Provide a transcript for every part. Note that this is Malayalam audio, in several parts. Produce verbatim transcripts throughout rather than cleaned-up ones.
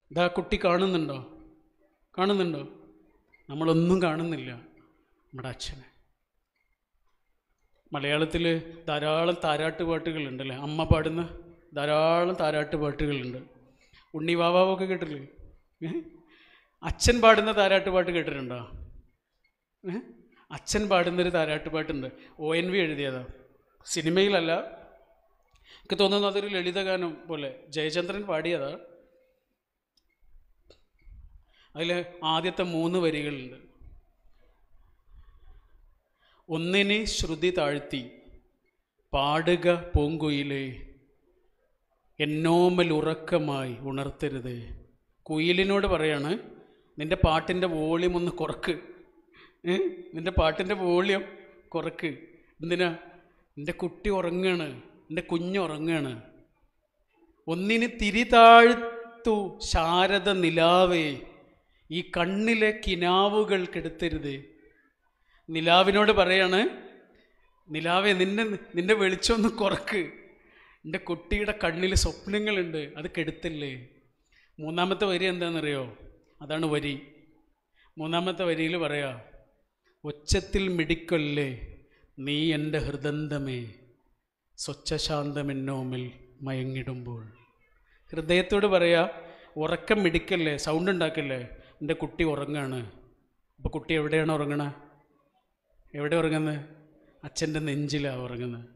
ഇതാ കുട്ടി കാണുന്നുണ്ടോ? കാണുന്നുണ്ടോ? നമ്മളൊന്നും കാണുന്നില്ല. നമ്മുടെ അച്ഛനെ. മലയാളത്തിൽ ധാരാളം താരാട്ട് പാട്ടുകളുണ്ടല്ലേ, അമ്മ പാടുന്ന ധാരാളം താരാട്ട് പാട്ടുകളുണ്ട്. ഉണ്ണി വാവാവൊക്കെ കേട്ടില്ലേ? അച്ഛൻ പാടുന്ന താരാട്ട് പാട്ട് കേട്ടിട്ടുണ്ടോ? അച്ഛൻ പാടുന്നൊരു താരാട്ട് പാട്ടുണ്ട്, ഒ എൻ വി എഴുതിയതാ, സിനിമയിലല്ല. എനിക്ക് തോന്നുന്നു അതൊരു ലളിതഗാനം പോലെ ജയചന്ദ്രൻ പാടിയതാ. അതിൽ ആദ്യത്തെ മൂന്ന് വരികളുണ്ട്. ഒന്നിനെ ശ്രുതി താഴ്ത്തി പാടുക പൂങ്കുയിലേ, എന്നോമൽ ഉറക്കമായി ഉണർത്തരുത്. കുയിലിനോട് പറയാണ്, നിൻ്റെ പാട്ടിൻ്റെ വോളിയം ഒന്ന് കുറക്ക്, നിൻ്റെ പാട്ടിൻ്റെ വോളിയം കുറക്ക്. എന്തിനാ? എൻ്റെ കുട്ടി ഉറങ്ങാണ്, എൻ്റെ കുഞ്ഞുറങ്ങാണ്. ഒന്നിന് തിരി താഴ്ത്തു ശാരദ നിലാവേ, ഈ കണ്ണിലെ കിനാവുകൾ കെടുത്തരുത്. നിലാവിനോട് പറയാണ്, നിലാവേ നിന്നെ നിൻ്റെ വെളിച്ചമൊന്ന് കുറക്ക്, എൻ്റെ കുട്ടിയുടെ കണ്ണിൽ സ്വപ്നങ്ങളുണ്ട്, അത് കെടുത്തല്ലേ. മൂന്നാമത്തെ വരി എന്താണെന്നറിയോ? അതാണ് വരി. മൂന്നാമത്തെ വരിയിൽ പറയാ, ഒച്ചത്തിൽ മിടിക്കൊല്ലേ നീ എൻ്റെ ഹൃദന്തമേ, സ്വച്ഛശാന്തമെന്നോമിൽ മയങ്ങിടുമ്പോൾ. ഹൃദയത്തോട് പറയാ, ഉറക്കം മിടിക്കല്ലേ, സൗണ്ട് ഉണ്ടാക്കല്ലേ, എൻ്റെ കുട്ടി ഉറങ്ങാണ്. അപ്പോൾ കുട്ടി എവിടെയാണ് ഉറങ്ങണത്? എവിടെ ഉറങ്ങുന്നത്? അച്ഛൻ്റെ നെഞ്ചിലാണ് ഉറങ്ങുന്നത്.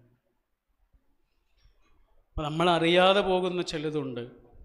അപ്പോൾ നമ്മളറിയാതെ പോകുന്ന ചിലതുണ്ട്,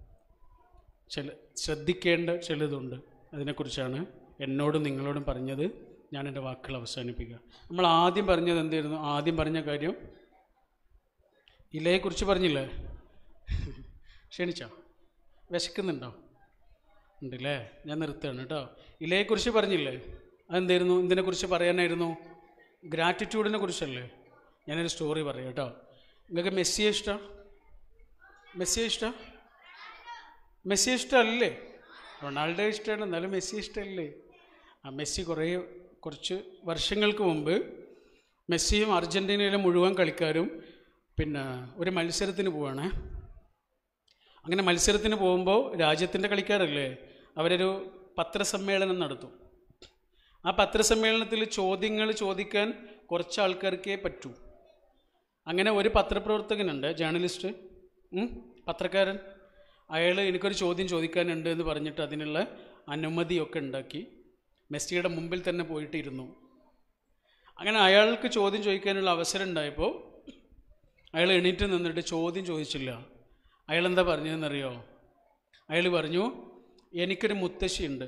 ചില ശ്രദ്ധിക്കേണ്ട ചിലതുണ്ട്. അതിനെക്കുറിച്ചാണ് എന്നോടും നിങ്ങളോടും പറഞ്ഞത്. ഞാൻ എൻ്റെ വാക്കുകൾ അവസാനിപ്പിക്കുക. നമ്മൾ ആദ്യം പറഞ്ഞത് എന്തായിരുന്നു? ആദ്യം പറഞ്ഞ കാര്യം ഇലയെക്കുറിച്ച് പറഞ്ഞില്ലേ? ക്ഷണിച്ചോ? വിശക്കുന്നുണ്ടോ? ഉണ്ടല്ലേ? ഞാൻ നിർത്തുകയാണ് കേട്ടോ. ഇലയെക്കുറിച്ച് പറഞ്ഞില്ലേ? അതെന്തായിരുന്നു? ഇതിനെക്കുറിച്ച് പറയാനായിരുന്നു? ഗ്രാറ്റിറ്റ്യൂഡിനെ കുറിച്ചല്ലേ? ഞാനൊരു സ്റ്റോറി പറയാം കേട്ടോ. നിങ്ങൾക്ക് മെസ്സിയെ ഇഷ്ടം? മെസ്സിയെ ഇഷ്ടം? മെസ്സിയെ ഇഷ്ടമല്ലേ? റൊണാൾഡോ ഇഷ്ടമാണ്, എന്നാലും മെസ്സി ഇഷ്ടമല്ലേ? ആ മെസ്സി കുറേ കുറച്ച് വർഷങ്ങൾക്ക് മുമ്പ് മെസ്സിയും അർജൻറ്റീനയിലെ മുഴുവൻ കളിക്കാരും പിന്നെ ഒരു മത്സരത്തിന് പോവാണ്. അങ്ങനെ മത്സരത്തിന് പോകുമ്പോൾ രാജ്യത്തിൻ്റെ കളിക്കാരല്ലേ, അവരൊരു പത്രസമ്മേളനം നടത്തും. ആ പത്രസമ്മേളനത്തിൽ ചോദ്യങ്ങൾ ചോദിക്കാൻ കുറച്ച് ആൾക്കാർക്കേ പറ്റൂ. അങ്ങനെ ഒരു പത്രപ്രവർത്തകനുണ്ട്, ജേർണലിസ്റ്റ്, പത്രക്കാരൻ. അയാൾ എനിക്കൊരു ചോദ്യം ചോദിക്കാനുണ്ട് എന്ന് പറഞ്ഞിട്ട് അതിനുള്ള അനുമതിയൊക്കെ ഉണ്ടാക്കി മെസ്സിയുടെ മുമ്പിൽ തന്നെ പോയിട്ടിരുന്നു. അങ്ങനെ അയാൾക്ക് ചോദ്യം ചോദിക്കാനുള്ള അവസരം ഉണ്ടായപ്പോൾ അയാൾ എണീറ്റ് നിന്നിട്ട് ചോദ്യം ചോദിച്ചില്ല. അയാളെന്താ പറഞ്ഞതെന്നറിയോ? അയാൾ പറഞ്ഞു, എനിക്കൊരു മുത്തശ്ശിയുണ്ട്,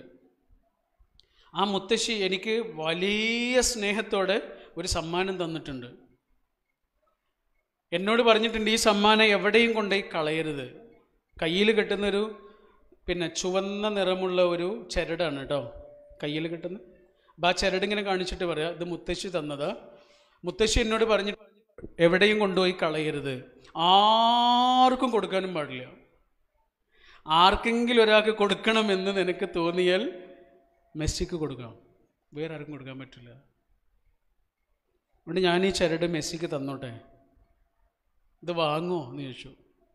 ആ മുത്തശ്ശി എനിക്ക് വലിയ സ്നേഹത്തോടെ ഒരു സമ്മാനം തന്നിട്ടുണ്ട്. എന്നോട് പറഞ്ഞിട്ടുണ്ട്, ഈ സമ്മാനം എവിടെയും കൊണ്ടുപോയി കളയരുത്. കയ്യിൽ കെട്ടുന്നൊരു പിന്നെ ചുവന്ന നിറമുള്ള ഒരു ചരടാണ് കേട്ടോ, കയ്യിൽ കെട്ടുന്ന. അപ്പം ആ ചരടിങ്ങനെ കാണിച്ചിട്ട് പറയാം, ഇത് മുത്തശ്ശി തന്നതാ. മുത്തശ്ശി എന്നോട് പറഞ്ഞിട്ട് എവിടെയും കൊണ്ടുപോയി കളയരുത്, ആർക്കും കൊടുക്കാനും പാടില്ല. ആർക്കെങ്കിലും ഒരാൾക്ക് കൊടുക്കണമെന്ന് നിനക്ക് തോന്നിയാൽ മെസ്സിക്ക് കൊടുക്കാം, വേറെ ആർക്കും കൊടുക്കാൻ പറ്റില്ല. അതുകൊണ്ട് ഞാൻ ഈ ചരട് മെസ്സിക്ക് തന്നോട്ടെ, ഇത് വാങ്ങുമോ എന്ന് ചോദിച്ചു.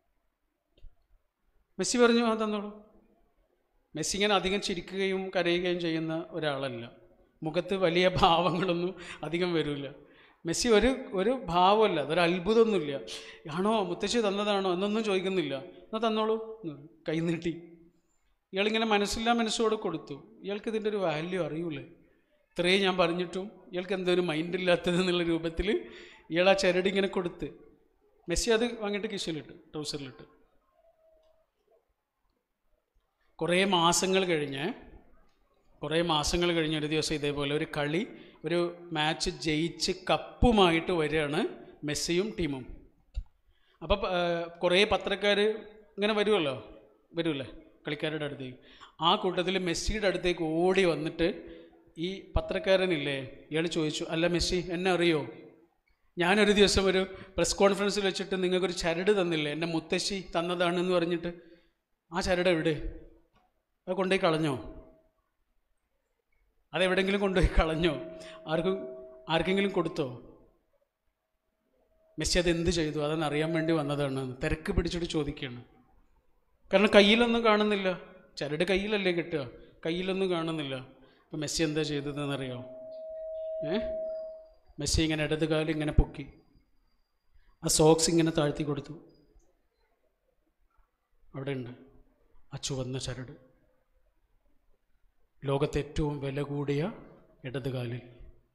മെസ്സി പറഞ്ഞു, ആ തന്നോളൂ. മെസ്സി ഇങ്ങനെ അധികം ചിരിക്കുകയും കരയുകയും ചെയ്യുന്ന ഒരാളല്ല, മുഖത്ത് വലിയ ഭാവങ്ങളൊന്നും അധികം വരില്ല. മെസ്സി ഒരു ഒരു ഭാവമല്ല, അതൊരു അത്ഭുതമൊന്നുമില്ല. ആണോ മുത്തശ്ശി തന്നതാണോ എന്നൊന്നും ചോദിക്കുന്നില്ല. എന്നാൽ തന്നോളൂ, കൈ നീട്ടി. ഇയാളിങ്ങനെ മനസ്സില്ലാ മനസ്സോടെ കൊടുത്തു. ഇയാൾക്ക് ഇതിൻ്റെ ഒരു വാല്യൂ അറിയൂലേ? ഇത്രയും ഞാൻ പറഞ്ഞിട്ടും ഇയാൾക്ക് എന്തോ ഒരു മൈൻഡില്ലാത്തത് എന്നുള്ള രൂപത്തിൽ ഇയാൾ ആ ചരട് ഇങ്ങനെ കൊടുത്ത് മെസ്സി അത് വാങ്ങിയിട്ട് കിശയിലിട്ട്, ട്രൗസറിലിട്ട്. കുറേ മാസങ്ങൾ കഴിഞ്ഞ് കുറേ മാസങ്ങൾ കഴിഞ്ഞ് ഒരു ദിവസം ഇതേപോലെ ഒരു കളി, ഒരു മാച്ച് ജയിച്ച് കപ്പുമായിട്ട് വരികയാണ് മെസ്സിയും ടീമും. അപ്പം കുറേ പത്രക്കാർ ഇങ്ങനെ വരുമല്ലോ, വരുമല്ലേ കളിക്കാരുടെ അടുത്തേക്ക്. ആ കൂട്ടത്തിൽ മെസ്സിയുടെ അടുത്തേക്ക് ഓടി വന്നിട്ട് ഈ പത്രക്കാരനില്ലേ, ഇയാൾ ചോദിച്ചു, അല്ല മെസ്സി എന്നെ അറിയോ? ഞാനൊരു ദിവസം ഒരു പ്രസ് കോൺഫറൻസിൽ വെച്ചിട്ട് നിങ്ങൾക്കൊരു ചരട് തന്നില്ലേ, എൻ്റെ മുത്തശ്ശി തന്നതാണെന്ന് പറഞ്ഞിട്ട്. ആ ചരട് എവിടെ? അത് കൊണ്ടുപോയി കളഞ്ഞോ? അതെവിടെയെങ്കിലും കൊണ്ടുപോയി കളഞ്ഞോ? ആർക്കും ആർക്കെങ്കിലും കൊടുത്തോ? മെസ്സി അത് എന്ത് ചെയ്തു? അതെന്ന് അറിയാൻ വേണ്ടി വന്നതാണ്. തിരക്ക് പിടിച്ചിട്ട് ചോദിക്കുകയാണ്. കാരണം കയ്യിലൊന്നും കാണുന്നില്ല, ചരട് കയ്യിലല്ലേ കിട്ടുക, കയ്യിലൊന്നും കാണുന്നില്ല. അപ്പം മെസ്സി എന്താ ചെയ്തതെന്നറിയോ? ഏ മെസ്സി ഇങ്ങനെ ഇടത് കാലം ഇങ്ങനെ പൊക്കി, ആ സോക്സ് ഇങ്ങനെ താഴ്ത്തി കൊടുത്തു. അവിടെ ഉണ്ട് ആ ചുവന്ന ചരട്, ലോകത്തെ ഏറ്റവും വില കൂടിയ ഇടതുകാലിൽ,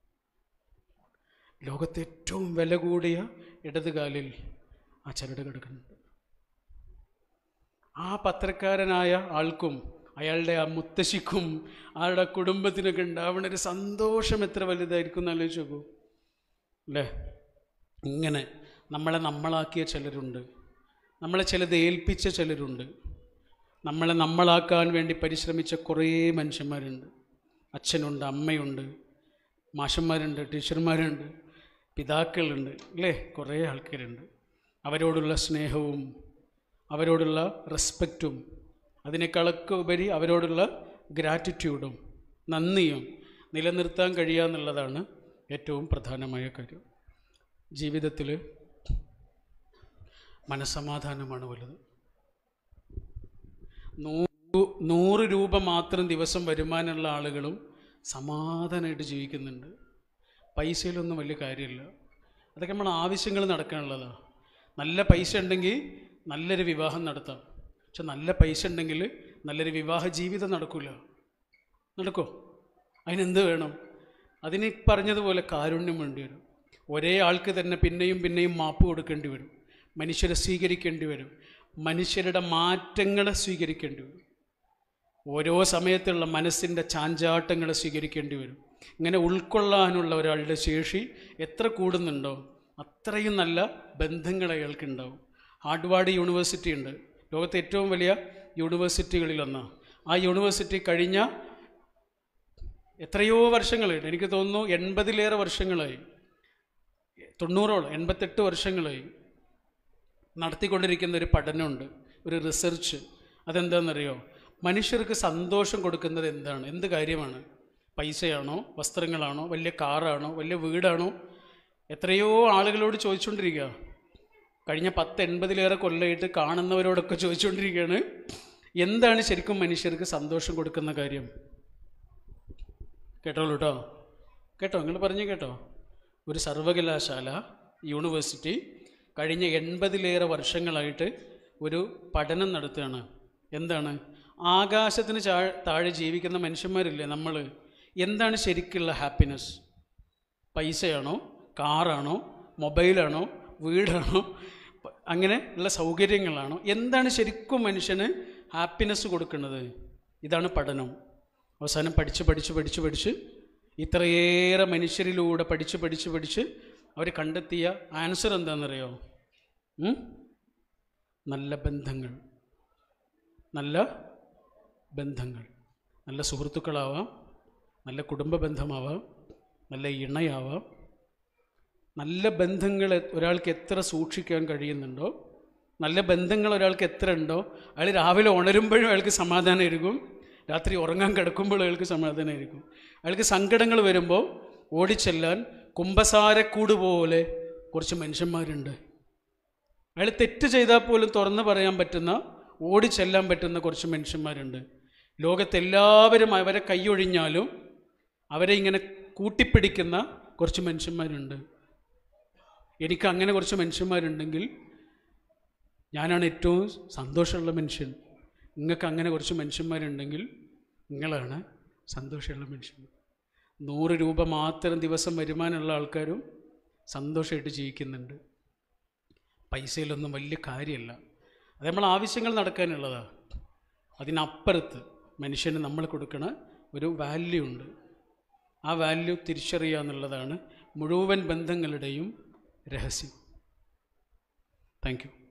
ലോകത്തെ ഏറ്റവും വില കൂടിയ ഇടതുകാലിൽ ആ ചരട് കിടക്കുന്നുണ്ട്. ആ പത്രക്കാരനായ ആൾക്കും അയാളുടെ ആ മുത്തശ്ശിക്കും ആളുടെ കുടുംബത്തിനൊക്കെ ഉണ്ടാവുന്ന ഒരു സന്തോഷം എത്ര വലുതായിരിക്കും എന്ന് ആലോചിച്ച് നോക്കൂ അല്ലേ? ഇങ്ങനെ നമ്മളെ നമ്മളാക്കിയ ചിലരുണ്ട്, നമ്മളെ ചിലത് ഏൽപ്പിച്ച ചിലരുണ്ട്, നമ്മളെ നമ്മളാക്കാൻ വേണ്ടി പരിശ്രമിച്ച കുറേ മനുഷ്യന്മാരുണ്ട്. അച്ഛനുണ്ട്, അമ്മയുണ്ട്, മാഷന്മാരുണ്ട്, ടീച്ചർമാരുണ്ട്, പിതാക്കളുണ്ട് അല്ലേ? കുറേ ആൾക്കാരുണ്ട്. അവരോടുള്ള സ്നേഹവും അവരോടുള്ള റെസ്പെക്റ്റും അതിനേക്കാളൊക്കെ ഉപരി അവരോടുള്ള ഗ്രാറ്റിറ്റ്യൂഡും നന്ദിയും നിലനിർത്താൻ കഴിയുക എന്നുള്ളതാണ് ഏറ്റവും പ്രധാനമായ കാര്യം. ജീവിതത്തിൽ മനസ്സമാധാനമാണ് വലുത്. നൂറ് നൂറ് രൂപ മാത്രം ദിവസം വരുമാനമുള്ള ആളുകളും സമാധാനമായിട്ട് ജീവിക്കുന്നുണ്ട്. പൈസയിലൊന്നും വലിയ കാര്യമില്ല, അതൊക്കെ നമ്മൾ ആവശ്യങ്ങൾ നടക്കാനുള്ളതാണ്. നല്ല പൈസ ഉണ്ടെങ്കിൽ നല്ലൊരു വിവാഹം നടത്താം, പക്ഷെ നല്ല പൈസ ഉണ്ടെങ്കിൽ നല്ലൊരു വിവാഹ ജീവിതം നടക്കില്ല. നടക്കുമോ? അതിനെന്ത് വേണം? അതിന് പറഞ്ഞതുപോലെ കാരുണ്യം വേണ്ടി വരും. ഒരേ ആൾക്ക് തന്നെ പിന്നെയും പിന്നെയും മാപ്പ് കൊടുക്കേണ്ടി വരും, മനുഷ്യരെ സ്വീകരിക്കേണ്ടി വരും, മനുഷ്യരുടെ മാറ്റങ്ങളെ സ്വീകരിക്കേണ്ടി വരും, ഓരോ സമയത്തുള്ള മനസ്സിൻ്റെ ചാഞ്ചാട്ടങ്ങളെ സ്വീകരിക്കേണ്ടി വരും. ഇങ്ങനെ ഉൾക്കൊള്ളാനുള്ള ഒരാളുടെ ശേഷി എത്ര കൂടുന്നുണ്ടോ അത്രയും നല്ല ബന്ധങ്ങൾ അയാൾക്കുണ്ടാവും. ഹാർഡ്വാർഡ് യൂണിവേഴ്സിറ്റി ഉണ്ട്, ലോകത്തെ ഏറ്റവും വലിയ യൂണിവേഴ്സിറ്റികളിലൊന്നാണ്. ആ യൂണിവേഴ്സിറ്റി കഴിഞ്ഞ എത്രയോ വർഷങ്ങളായിട്ട്, എനിക്ക് തോന്നുന്നു എൺപതിലേറെ വർഷങ്ങളായി, തൊണ്ണൂറോളം എൺപത്തെട്ട് വർഷങ്ങളായി നടത്തിക്കൊണ്ടിരിക്കുന്ന ഒരു പഠനമുണ്ട്, ഒരു റിസർച്ച്. അതെന്താണെന്നറിയോ? മനുഷ്യർക്ക് സന്തോഷം കൊടുക്കുന്നത് എന്താണ്, എന്ത് കാര്യമാണ്? പൈസയാണോ, വസ്ത്രങ്ങളാണോ, വലിയ കാറാണോ, വലിയ വീടാണോ? എത്രയോ ആളുകളോട് ചോദിച്ചുകൊണ്ടിരിക്കുക. കഴിഞ്ഞ പത്ത് എൺപതിലേറെ കൊല്ലമായിട്ട് കാണുന്നവരോടൊക്കെ ചോദിച്ചുകൊണ്ടിരിക്കുകയാണ്, എന്താണ് ശരിക്കും മനുഷ്യർക്ക് സന്തോഷം കൊടുക്കുന്ന കാര്യം? കേട്ടോളൂ കേട്ടോ, കേട്ടോ, നിങ്ങൾ പറഞ്ഞു കേട്ടോ. ഒരു സർവകലാശാല യൂണിവേഴ്സിറ്റി കഴിഞ്ഞ എൺപതിലേറെ വർഷങ്ങളായിട്ട് ഒരു പഠനം നടത്തുകയാണ്. എന്താണ്? ആകാശത്തിന് ചാ താഴെ ജീവിക്കുന്ന മനുഷ്യന്മാരില്ലേ നമ്മൾ, എന്താണ് ശരിക്കുള്ള ഹാപ്പിനെസ്? പൈസയാണോ, കാറാണോ, മൊബൈലാണോ, വീടാണോ, അങ്ങനെ ഉള്ള സൗകര്യങ്ങളാണോ? എന്താണ് ശരിക്കും മനുഷ്യന് ഹാപ്പിനെസ് കൊടുക്കുന്നത്? ഇതാണ് പഠനം. അവസാനം പഠിച്ച് പഠിച്ച് പഠിച്ച് പഠിച്ച് ഇത്രയേറെ മനുഷ്യരിലൂടെ പഠിച്ച് പഠിച്ച് പഠിച്ച് അവർ കണ്ടെത്തിയ ആൻസർ എന്താണെന്നറിയോ? നല്ല ബന്ധങ്ങൾ, നല്ല ബന്ധങ്ങൾ, നല്ല സുഹൃത്തുക്കളാവാം, നല്ല കുടുംബ ബന്ധമാവാം, നല്ല ഇണയാവാം. നല്ല ബന്ധങ്ങൾ ഒരാൾക്ക് എത്ര സൂക്ഷിക്കാൻ കഴിയുന്നുണ്ടോ, നല്ല ബന്ധങ്ങൾ ഒരാൾക്ക് എത്ര ഉണ്ടോ, അയാൾ രാവിലെ ഉണരുമ്പോഴും അയാൾക്ക് സമാധാനമായിരിക്കും, രാത്രി ഉറങ്ങാൻ കിടക്കുമ്പോൾ അയാൾക്ക് സമാധാനമായിരിക്കും. അയാൾക്ക് സങ്കടങ്ങൾ വരുമ്പോൾ ഓടിച്ചെല്ലാൻ കുമ്പസാരക്കൂട് പോലെ കുറച്ച് മനുഷ്യന്മാരുണ്ട്. അയാൾ തെറ്റ് ചെയ്താൽ പോലും തുറന്നു പറയാൻ പറ്റുന്ന, ഓടിച്ചെല്ലാൻ പറ്റുന്ന കുറച്ച് മനുഷ്യന്മാരുണ്ട്. ലോകത്തെല്ലാവരും അവരെ കൈയൊഴിഞ്ഞാലും അവരെ ഇങ്ങനെ കൂട്ടിപ്പിടിക്കുന്ന കുറച്ച് മനുഷ്യന്മാരുണ്ട്. എനിക്ക് അങ്ങനെ കുറച്ച് മനുഷ്യന്മാരുണ്ടെങ്കിൽ ഞാനാണ് ഏറ്റവും സന്തോഷമുള്ള മനുഷ്യൻ. നിങ്ങൾക്ക് അങ്ങനെ കുറച്ച് മനുഷ്യന്മാരുണ്ടെങ്കിൽ നിങ്ങളാണ് സന്തോഷമുള്ള മനുഷ്യന്മാർ. നൂറ് രൂപ മാത്രം ദിവസം വരുമാനമുള്ള ആൾക്കാരും സന്തോഷമായിട്ട് ജീവിക്കുന്നുണ്ട്. പൈസയിലൊന്നും വലിയ കാര്യമല്ല, അത് നമ്മൾ ആവശ്യങ്ങൾ നടക്കാനുള്ളതാണ്. അതിനപ്പുറത്ത് മനുഷ്യന് നമ്മൾ കൊടുക്കണ ഒരു വാല്യൂ ഉണ്ട്. ആ വാല്യൂ തിരിച്ചറിയുക എന്നുള്ളതാണ് മുഴുവൻ ബന്ധങ്ങളുടെയും രഹസ്യം. Thank U.